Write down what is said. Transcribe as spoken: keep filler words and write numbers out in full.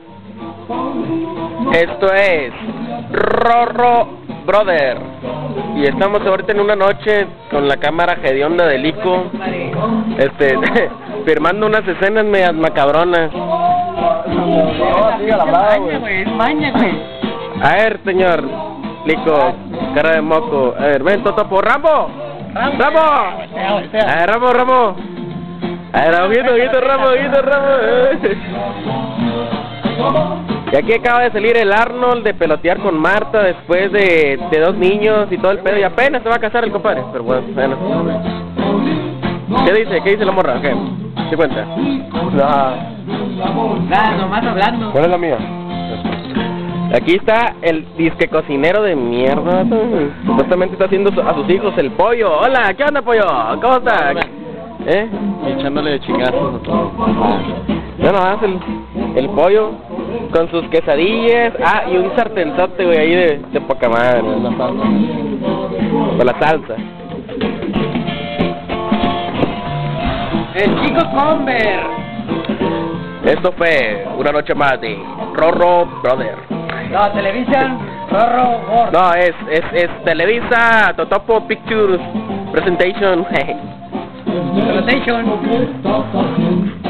Esto es Rorro Brother. Y estamos ahorita en una noche con la cámara hedionda de Lico, este, firmando unas escenas medias macabronas. A ver, señor Lico, cara de moco. A ver, ven, Totopo. ¡Rambo! ¡Rambo! A ver, Rambo, Rambo. A ver, ojito, ojito, Rambo, ojito, Rambo. Y aquí acaba de salir el Arnold de pelotear con Marta después de, de dos niños y todo el pedo. Y apenas se va a casar el compadre. Pero bueno, bueno. ¿Qué dice? ¿Qué dice la morra? ¿Qué? ¿Qué cuenta? Nada. Nada, nomás hablando. ¿Cuál es la mía? Aquí está el disque cocinero de mierda. Supuestamente está haciendo a sus hijos el pollo. Hola, ¿qué onda, pollo? ¿Cómo estás? ¿Eh? Y echándole chingazos a todo. No, no, el, el pollo con sus quesadillas. Ah, y un sartenzote, güey, ahí de, de poca madre. La salsa. Con la salsa. El chico Conver. Esto fue una noche más de Rorro Brother. No, Televisión, Rorro World. No, es, es, es Televisa Totopo Pictures Presentation. Presentation.